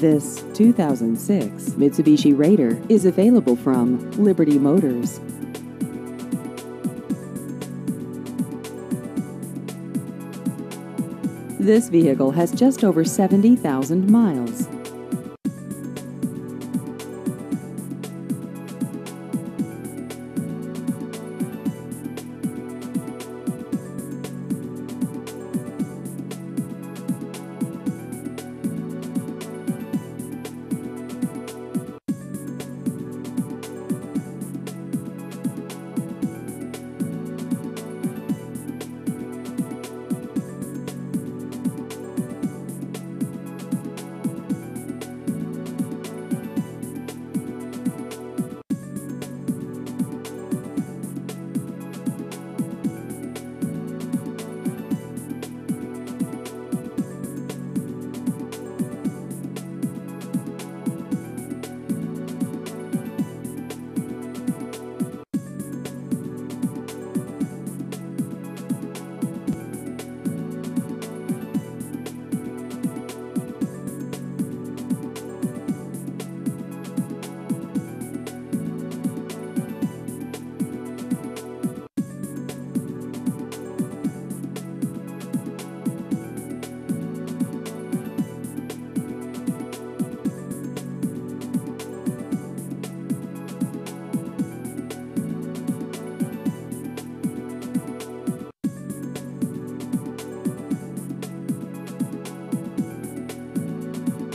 This 2006 Mitsubishi Raider is available from Liberty Motors. This vehicle has just over 70,000 miles.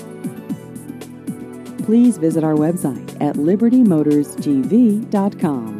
Please visit our website at libertymotorsgv.com.